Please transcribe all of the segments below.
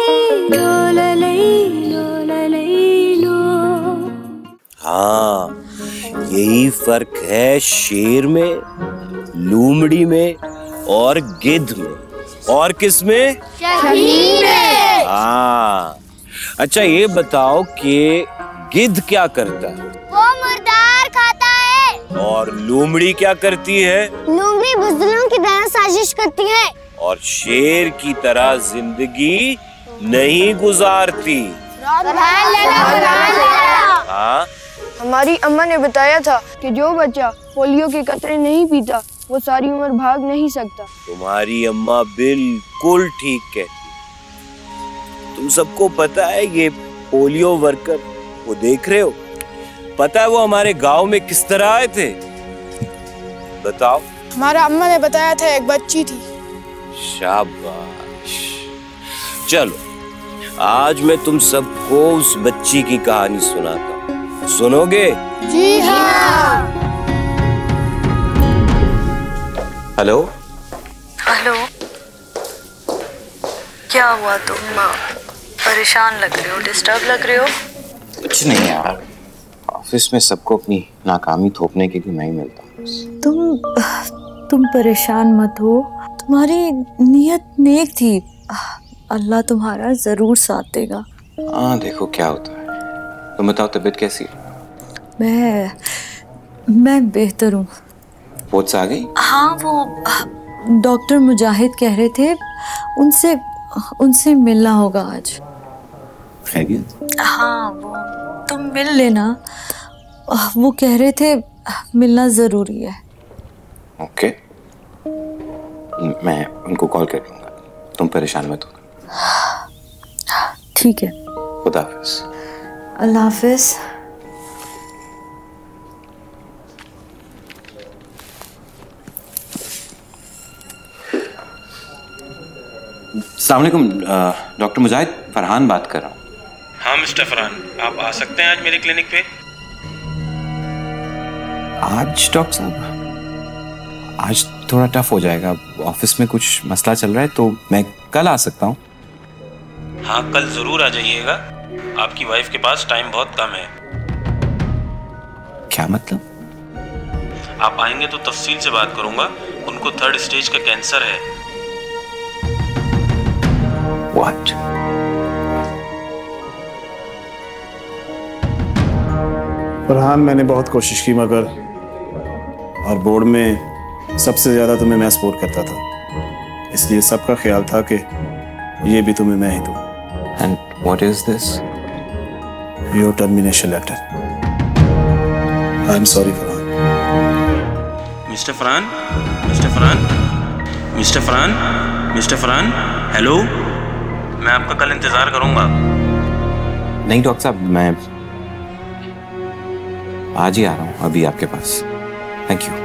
हाँ, यही फर्क है शेर में, लोमड़ी में और गिद्ध में। और किस में? शहीद में। हाँ, अच्छा ये बताओ कि गिद्ध क्या करता है? वो मुर्दार खाता है। और लोमड़ी क्या करती है? लोमड़ी बुज़दिलों की तरह साजिश करती है। और शेर की तरह जिंदगी नहीं गुजारती। हाँ, हमारी अम्मा ने बताया था कि जो बच्चा पोलियो के कतरे नहीं पीता वो सारी उम्र भाग नहीं सकता। तुम्हारी अम्मा बिल्कुल ठीक कहती। तुम सबको पता है ये पोलियो वर्कर, वो देख रहे हो, पता है वो हमारे गांव में किस तरह आए थे? बताओ। हमारा अम्मा ने बताया था एक बच्ची थी। शाबाश। चलो आज मैं तुम सबको उस बच्ची की कहानी सुनाता हूँ, सुनोगे? जी हाँ। हेलो हेलो, क्या हुआ तुम? परेशान लग रहे हो, डिस्टर्ब लग रहे हो? कुछ नहीं यार, ऑफिस में सबको अपनी नाकामी थोपने के लिए नहीं मिलता। तुम परेशान मत हो, तुम्हारी नीयत नेक थी, अल्लाह तुम्हारा जरूर साथ देगा। हाँ देखो क्या होता है। तुम बताओ तबीयत कैसी है? मैं बेहतर हूँ। पोत से आ गई? हाँ, वो डॉक्टर मुजाहिद कह रहे थे उनसे मिलना होगा आज। खैरियत? हाँ, वो तुम मिल लेना, वो कह रहे थे मिलना जरूरी है। ओके, मैं उनको कॉल कर लूंगा, तुम परेशान मत हो। ठीक है, खुदा हाफिज। अल्लाह हाफिज। अस्सलाम वालेकुम डॉक्टर मुजाहिद, फरहान बात कर रहा हूँ। हाँ मिस्टर फरहान, आप आ सकते हैं आज मेरे क्लिनिक पे? आज डॉक्टर साहब, आज थोड़ा टफ हो जाएगा, ऑफिस में कुछ मसला चल रहा है, तो मैं कल आ सकता हूँ? हाँ कल जरूर आ जाइएगा, आपकी वाइफ के पास टाइम बहुत कम है। क्या मतलब? आप आएंगे तो तफसील से बात करूंगा, उनको 3rd स्टेज का कैंसर है। What? फरहान, मैंने बहुत कोशिश की मगर, और बोर्ड में सबसे ज्यादा तुम्हें मैं सपोर्ट करता था, इसलिए सबका ख्याल था कि ये भी तुम्हें मैं ही दूं। And what is this? Your termination letter. I'm sorry Farhan. Mister Farhan, mister Farhan, mister Farhan, mister Farhan, hello, मैं आपका कल इंतजार करूंगा। नहीं डॉक्टर साहब, मैं आज ही आ रहा हूँ अभी आपके पास। Thank you.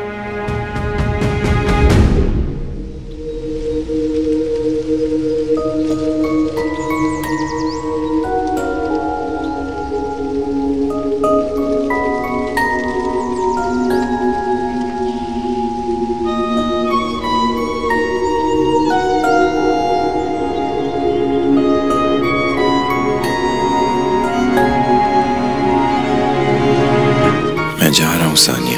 जा रहा हूं सानिया,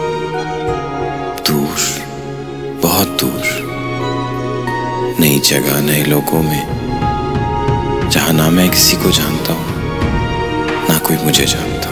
दूर, बहुत दूर, नई जगह, नए लोगों में, जहां ना मैं किसी को जानता हूं ना कोई मुझे जानता।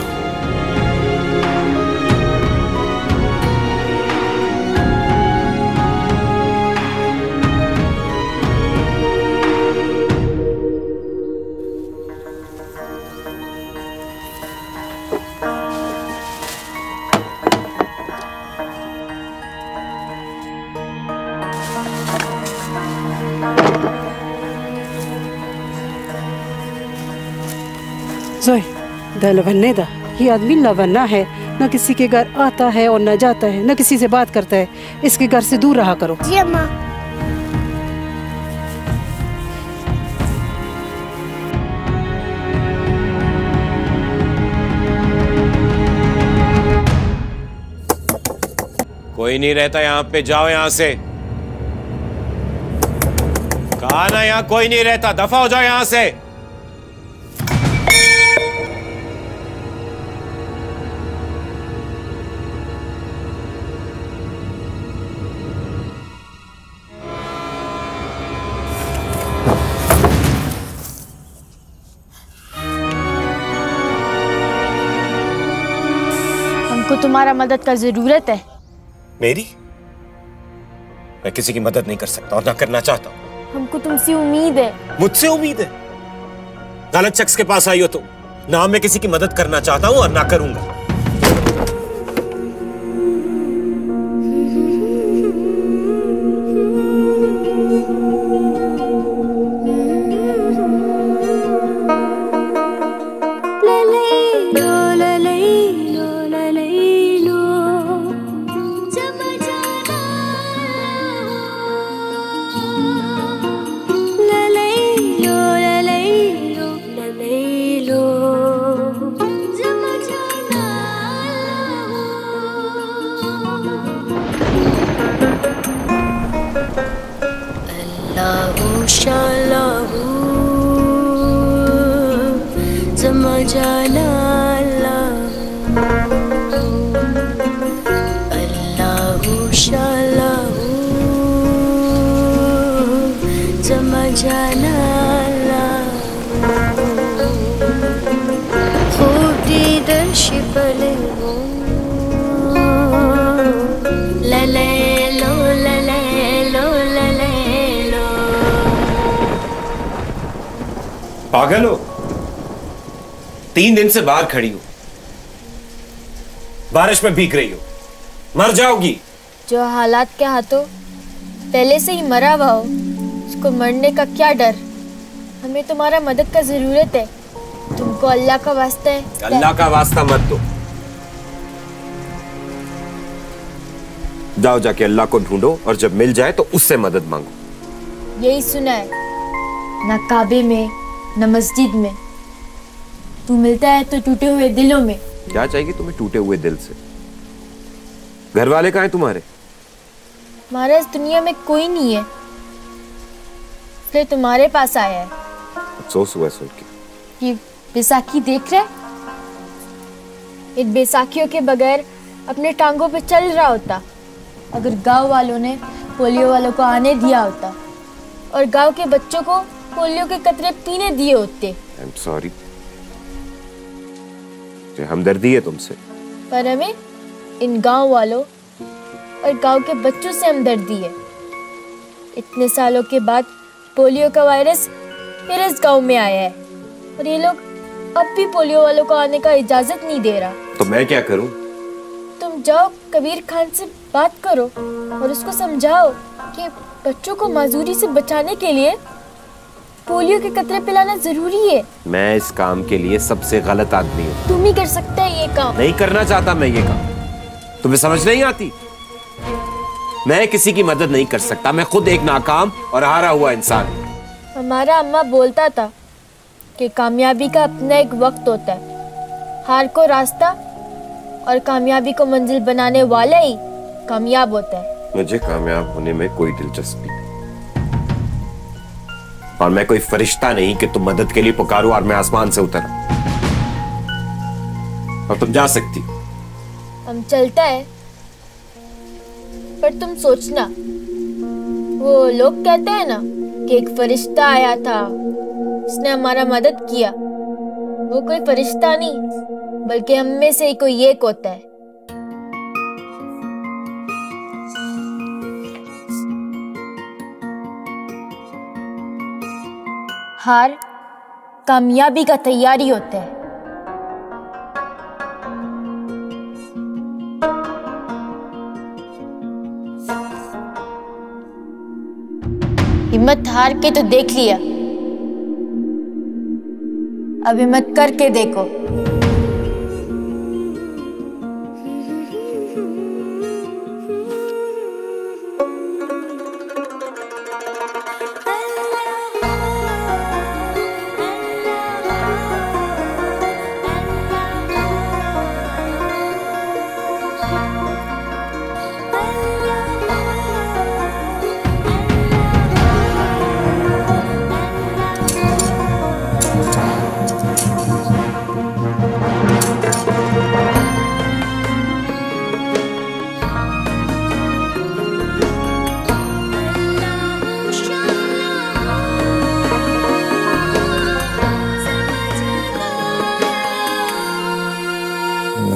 लवन्ने दा, ये आदमी लवन्ना है, न किसी के घर आता है और न जाता है, न किसी से बात करता है, इसके घर से दूर रहा करो। जी अम्मा। कोई नहीं रहता यहाँ पे, जाओ यहाँ से। कहा आना, यहाँ कोई नहीं रहता, दफा हो जाओ यहाँ से। हमको तुम्हारा मदद का जरूरत है। मेरी? मैं किसी की मदद नहीं कर सकता और ना करना चाहता हूं। हमको तुमसे उम्मीद है। मुझसे उम्मीद है? गलत शख्स के पास आई हो तुम। ना मैं किसी की मदद करना चाहता हूं और ना करूंगा। पागल हो? 3 दिन से बाहर खड़ी हो, बारिश में भीग रही हो, मर जाओगी। जो हालात के हाथों पहले से ही मरा हुआ हो, उसको मरने का क्या डर। हमें तुम्हारा मदद का जरूरत है। तुमको अल्लाह का वास्ता है। अल्लाह का वास्ता मत दो। जाओ जाके अल्लाह को ढूंढो और जब मिल जाए तो उससे मदद मांगो। यही सुना है, न काबे में न मस्जिद में। तू मिलता है तो टूटे हुए दिलों में। क्या चाहिए तुम्हें टूटे हुए दिल से? घर वाले कहाँ हैं तुम्हारे? हमारा इस दुनिया में कोई नहीं है, इसलिए तुम्हारे पास आया है। अफसोस हुआ सुन के। ये बैसाखी देख रहे? इन बैसाखियों के बगैर अपने टांगों पे चल रहा होता अगर गांव वालों ने पोलियो वालों को आने दिया होता और गांव के बच्चों को पोलियो के कतरे पीने दिए होते। I'm sorry। हमदर्दी है तुमसे, पर हमें इन गांव वालों और गांव के बच्चों से हमदर्दी है। इतने सालों के बाद पोलियो का वायरस फिर इस गांव में आया है और ये लोग अब भी पोलियो वालों को आने का इजाजत नहीं दे रहा। तो मैं क्या करूं? तुम जाओ कबीर खान से बात करो और उसको समझाओ कि बच्चों को माजूरी से बचाने के लिए पोलियो के कतरे पिलाना जरूरी है। मैं इस काम के लिए सबसे गलत आदमी हूँ। तुम ही कर सकता है ये काम। नहीं करना चाहता मैं ये काम। तुम्हें समझ नहीं आती? मैं किसी की मदद नहीं कर सकता। मैं खुद एक नाकाम और हारा हुआ इंसान। हमारा अम्मा बोलता था कि कामयाबी का अपना एक वक्त होता है। हार को रास्ता और कामयाबी को मंजिल बनाने वाला ही कामयाब होता है। मुझे कामयाब होने में कोई दिलचस्पी नहीं और मैं कोई फरिश्ता नहीं कि तुम मदद के लिए पुकारो और मैं आसमान से उतरा। और तुम जा सकती हो। हम चलता है, पर तुम सोचना, वो लोग कहते हैं ना कि एक फरिश्ता आया था, उसने हमारा मदद किया। वो कोई फरिश्ता नहीं बल्कि हम में से ही कोई एक होता है। हार कामयाबी का तैयारी होता है। हिम्मत हार के तो देख लिया, अब हिम्मत करके देखो।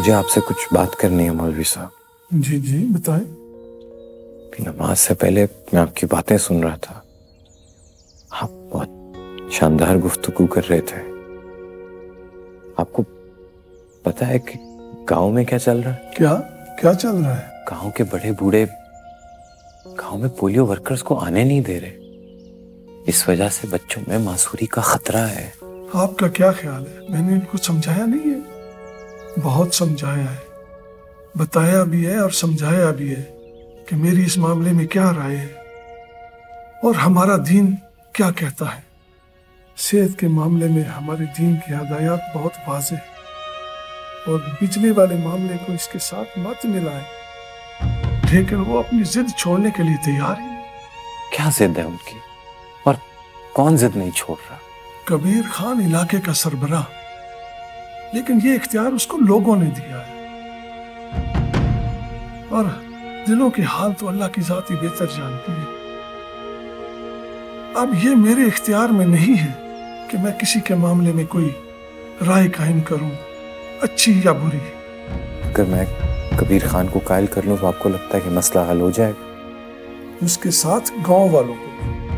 मुझे आपसे कुछ बात करनी है मौलवी साहब। जी जी बताएं। नमाज से पहले मैं आपकी बातें सुन रहा था। आप बहुत शानदार गुफ्तगू कर रहे थे। आपको पता है कि गांव में क्या चल रहा है? क्या क्या चल रहा है? गांव के बड़े बूढ़े गांव में पोलियो वर्कर्स को आने नहीं दे रहे। इस वजह से बच्चों में मासूरी का खतरा है। आपका क्या ख्याल है? मैंने इनको समझाया नहीं है? बहुत समझाया है, बताया भी है और समझाया भी है कि मेरी इस मामले में क्या राय है और हमारा दीन क्या कहता है। सेहत के मामले में हमारे दीन की हदायत बहुत वाज़ेह है और बिजली वाले मामले को इसके साथ मत मिलाएं। लेकिन वो अपनी जिद छोड़ने के लिए तैयार ही नहीं। क्या जिद है उनकी और कौन जिद नहीं छोड़ रहा? कबीर खान इलाके का सरबराह, लेकिन ये इख्तियार उसको लोगों ने दिया है और दिलों के हाल तो अल्लाह की जात ही बेहतर जानती है। अब ये मेरे इख्तियार में नहीं है कि मैं किसी के मामले में कोई राय कायम करूं, अच्छी या बुरी। अगर मैं कबीर खान को कायल कर लूं तो आपको लगता है कि मसला हल हो जाएगा? उसके साथ गांव वालों को।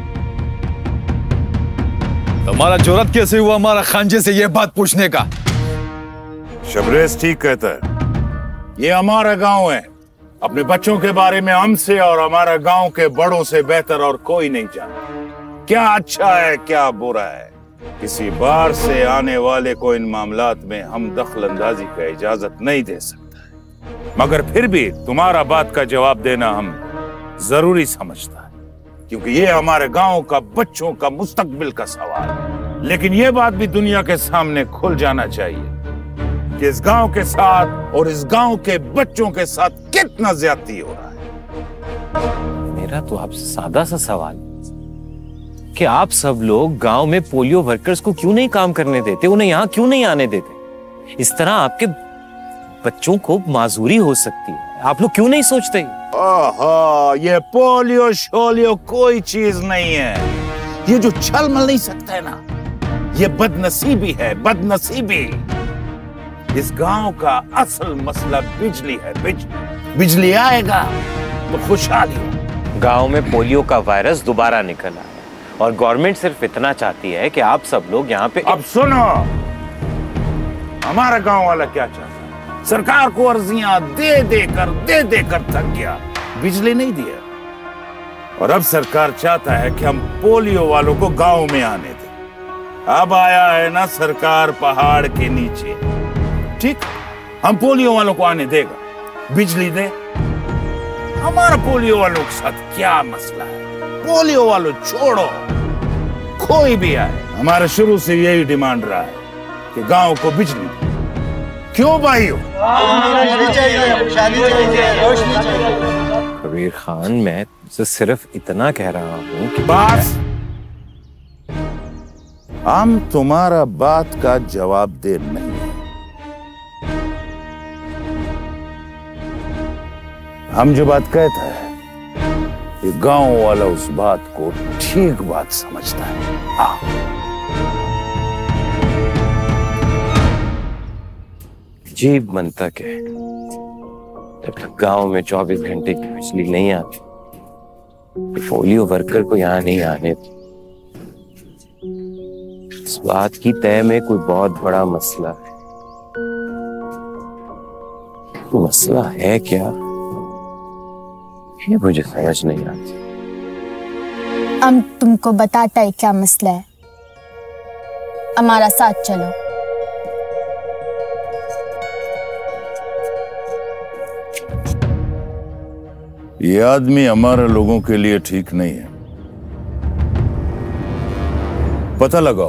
तुम्हारा जुर्रत कैसे हुआ हमारा खानजे से ये बात पूछने का? शबरेज ठीक कहता है, ये हमारा गांव है। अपने बच्चों के बारे में हमसे और हमारा गांव के बड़ों से बेहतर और कोई नहीं जानता क्या अच्छा है क्या बुरा है। किसी बाहर से आने वाले को इन मामलात में हम दखल अंदाजी का इजाजत नहीं दे सकता है। मगर फिर भी तुम्हारा बात का जवाब देना हम जरूरी समझता है, क्योंकि ये हमारे गांव का बच्चों का मुस्तकबिल का सवाल है। लेकिन ये बात भी दुनिया के सामने खुल जाना चाहिए कि इस गांव के साथ और इस गांव के बच्चों के साथ कितना ज्यादती हो रहा है। मेरा तो आपसे सादा सा सवाल कि आप सब लोग गांव में पोलियो वर्कर्स को क्यों नहीं काम करने देते, उन्हें यहाँ क्यों नहीं आने देते? इस तरह आपके बच्चों को माजूरी हो सकती है, आप लोग क्यों नहीं सोचते? ओहो, ये पोलियो शोलियो कोई चीज नहीं है। ये जो छल मल नहीं सकता है ना, ये बदनसीबी है, बदनसीबी। इस गांव का असल मसला बिजली है। बिजली आएगा तो खुशहाली हो। गांव में पोलियो का वायरस दोबारा निकल आया और गवर्नमेंट सिर्फ इतना चाहती है कि आप सब लोग यहाँ पे। अब सुनो, हमारा गांव वाला क्या चाहता है? सरकार को अर्जियां दे देकर थक गया, बिजली नहीं दिया। और अब सरकार चाहता है कि हम पोलियो वालों को गांव में आने दें। अब आया है ना सरकार पहाड़ के नीचे। ठीक, हम पोलियो वालों को आने देगा, बिजली दे। हमारा पोलियो वालों के साथ क्या मसला है? पोलियो वालों छोड़ो, कोई भी आए, हमारा शुरू से यही डिमांड रहा है कि गांव को बिजली दे। क्यों भाइयों? कबीर खान, मैं तुमसे सिर्फ इतना कह रहा हूँ कि बस हम तुम्हारा बात का जवाब दे नहीं है। हम जो बात कहता है, ये गांव वाला उस बात को ठीक बात समझता है। हाँ, अजीब मंतक है, जब तक गांव में 24 घंटे की बिजली नहीं आती तो पोलियो वर्कर को यहाँ नहीं आने। इस बात की तय में कोई बहुत बड़ा मसला है। तो मसला है क्या, ये मुझे समझ नहीं आती। हम तुमको बताता है क्या मसला है, हमारा साथ चलो। ये आदमी हमारे लोगों के लिए ठीक नहीं है। पता लगाओ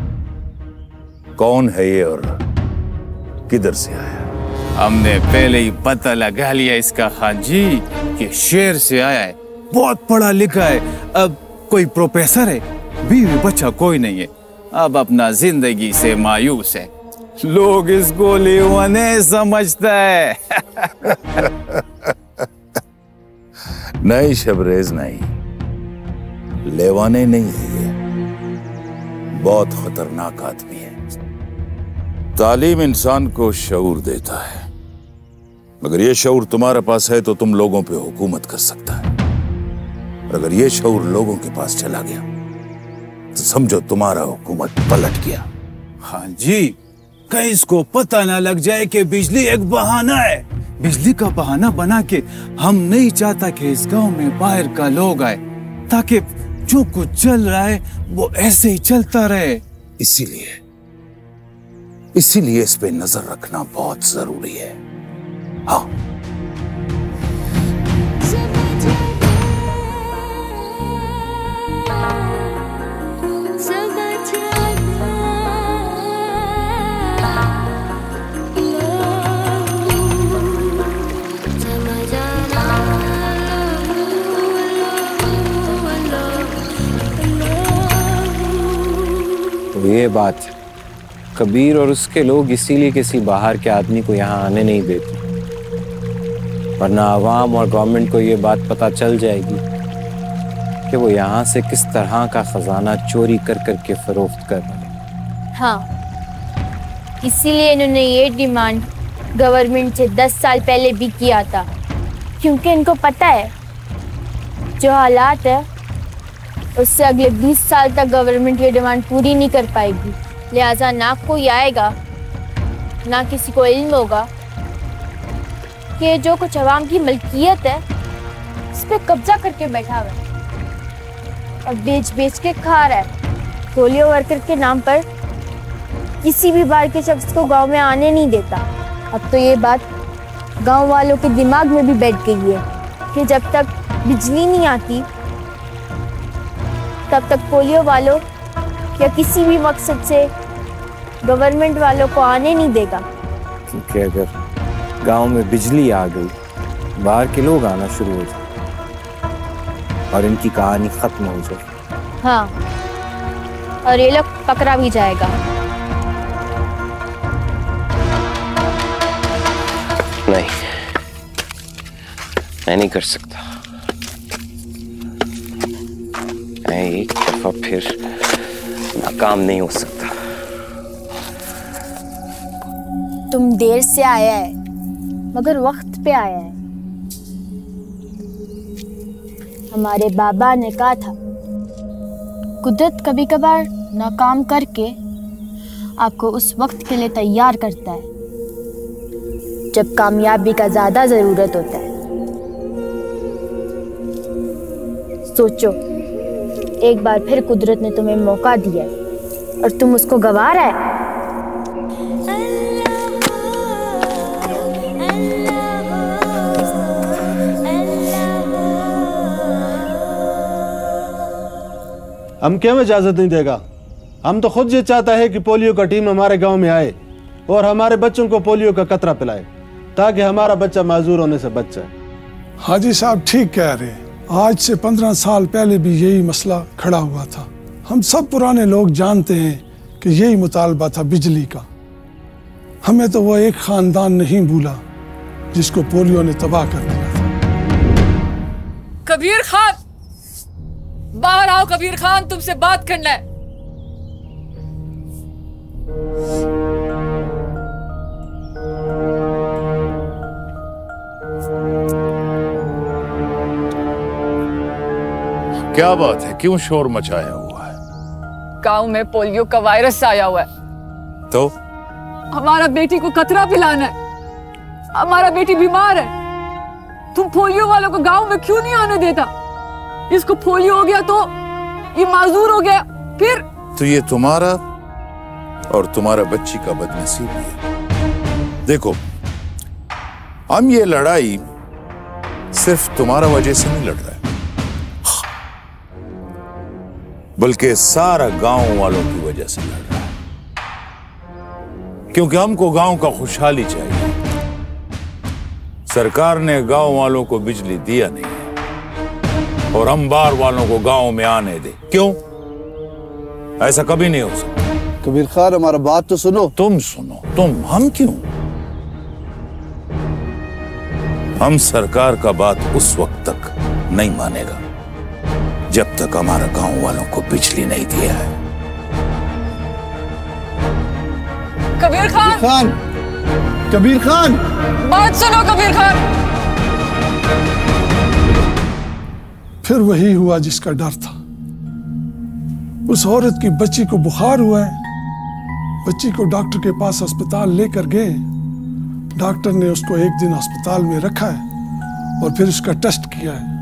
कौन है ये और किधर से आया। हमने पहले ही पता लगा लिया इसका खान जी कि शहर से आया है, बहुत पढ़ा लिखा है, अब कोई प्रोफेसर है, बीवी बच्चा कोई नहीं है, अब अपना जिंदगी से मायूस है। लोग इसको लेवाने समझता है। नहीं शबरेज, नहीं, लेवाने नहीं है ये, बहुत खतरनाक आदमी है। तालीम इंसान को शऊर देता है, मगर ये शऊर तुम्हारे पास है तो तुम लोगों पे हुकूमत कर सकता है, और अगर ये शऊर लोगों के पास चला गया तो समझो तुम्हारा हुकूमत पलट गया। हाँ जी, कहीं इसको पता ना लग जाए कि बिजली एक बहाना है। बिजली का बहाना बना के हम नहीं चाहता कि इस गांव में बाहर का लोग आए, ताकि जो कुछ चल रहा है वो ऐसे ही चलता रहे। इसीलिए इस पे नजर रखना बहुत जरूरी है। हाँ, तो ये बात है, कबीर और उसके लोग इसीलिए किसी बाहर के आदमी को यहाँ आने नहीं देते, वरना आवाम और गवर्नमेंट को ये बात पता चल जाएगी कि वो यहाँ से किस तरह का खजाना चोरी कर करके फरोख्त कर रहे हैं। हाँ, इसीलिए इन्होंने ये डिमांड गवर्नमेंट से 10 साल पहले भी किया था, क्योंकि इनको पता है जो हालात है उससे अगले 20 साल तक गवर्नमेंट ये डिमांड पूरी नहीं कर पाएगी। लिहाजा ना कोई आएगा, ना किसी को इल्म होगा कि जो कुछ अवाम की मलकियत है उस पर कब्जा करके बैठा हुआ है और बेच बेच के खा रहा है। पोलियो वर्कर के नाम पर किसी भी बाहर के शख्स को गांव में आने नहीं देता। अब तो ये बात गांव वालों के दिमाग में भी बैठ गई है कि जब तक बिजली नहीं आती तब तक पोलियो वालों या किसी भी मकसद से गवर्नमेंट वालों को आने नहीं देगा। क्योंकि अगर गांव में बिजली आ गई, बाहर के लोग आना शुरू हो जाए और इनकी कहानी खत्म हो जाए। हाँ, और ये लोग पकड़ा भी जाएगा। नहीं, मैं नहीं कर सकता। मैं एक दफा फिर नाकाम नहीं हो सकता। तुम देर से आया है मगर वक्त पे आया है। हमारे बाबा ने कहा था कुदरत कभी कभार नाकाम करके आपको उस वक्त के लिए तैयार करता है जब कामयाबी का ज्यादा जरूरत होता है। सोचो, एक बार फिर कुदरत ने तुम्हें मौका दिया है और तुम उसको गंवा रहा है। हम क्यों इजाजत नहीं देगा? हम तो खुद ये चाहता है कि पोलियो का टीम हमारे गांव में आए और हमारे बच्चों को पोलियो का कतरा पिलाए ताकि हमारा बच्चा माजूर होने से बच जाए। हाजी साहब ठीक कह रहे हैं। आज से 15 साल पहले भी यही मसला खड़ा हुआ था। हम सब पुराने लोग जानते हैं कि यही मुतालबा था बिजली का। हमें तो वो एक खानदान नहीं भूला जिसको पोलियो ने तबाह कर दिया था। कबीर खान, बाहर आओ। कबीर खान, तुमसे बात करना है। क्या बात है, क्यों शोर मचाया हुआ है? गांव में पोलियो का वायरस आया हुआ है तो हमारा बेटी को कतरा पिलाना है। हमारा बेटी बीमार है। तुम पोलियो वालों को गांव में क्यों नहीं आने देता? इसको पोलियो हो गया तो ये माजूर हो गया, फिर तो ये तुम्हारा और तुम्हारा बच्ची का बदनसीबी है। देखो, हम ये लड़ाई सिर्फ तुम्हारा वजह से नहीं लड़ रहे, बल्कि सारा गांव वालों की वजह से लड़ रहा है। क्योंकि हमको गांव का खुशहाली चाहिए। सरकार ने गांव वालों को बिजली दिया नहीं है और हम बाहर वालों को गांव में आने दे। क्यों? ऐसा कभी नहीं हो सकता। कबीर खान, हमारा बात तो सुनो। तुम सुनो। हम क्यों? हम सरकार का बात उस वक्त तक नहीं मानेगा जब तक हमारा गांव वालों को बिजली नहीं दिया है। कबीर खान, कबीर खान, बात सुनो कबीर खान। फिर वही हुआ जिसका डर था। उस औरत की बच्ची को बुखार हुआ है। बच्ची को डॉक्टर के पास अस्पताल लेकर गए। डॉक्टर ने उसको एक दिन अस्पताल में रखा है और फिर उसका टेस्ट किया है।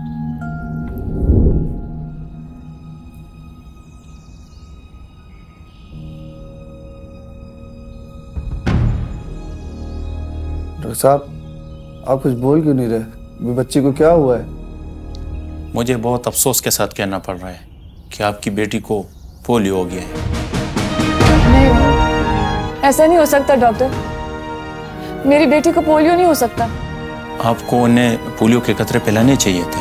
डॉक्टर साहब, आप कुछ बोल क्यों नहीं रहे? बच्ची को क्या हुआ है? मुझे बहुत अफसोस के साथ कहना पड़ रहा है कि आपकी बेटी को पोलियो हो गया है। नहीं, ऐसा नहीं हो सकता डॉक्टर। मेरी बेटी को पोलियो नहीं हो सकता। आपको उन्हें पोलियो के कतरे पिलाने चाहिए थे।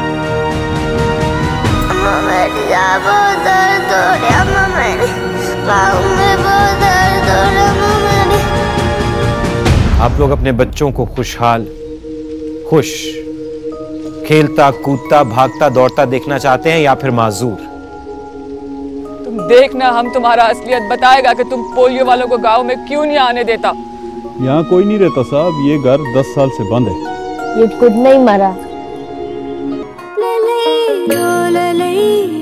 आप लोग अपने बच्चों को खुशहाल, खुश, खेलता कूदता भागता दौड़ता देखना चाहते हैं या फिर माजूर? तुम देखना, हम तुम्हारा असलियत बताएगा कि तुम पोलियो वालों को गांव में क्यों नहीं आने देता। यहाँ कोई नहीं रहता साहब, ये घर 10 साल से बंद है। ये खुद नहीं मरा।